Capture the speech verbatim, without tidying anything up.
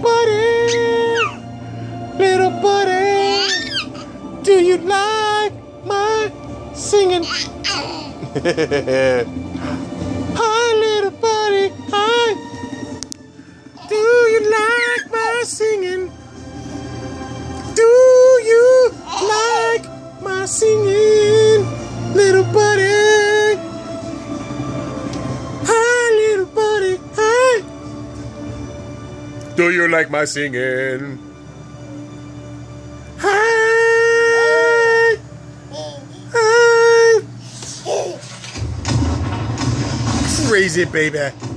buddy, little buddy, do you like my singing? Hi, little buddy, hi. Do you like my singing? Do you like my singing, little buddy? Hi, little buddy, hi. Do you like my singing? Hi. Hi. Crazy, baby.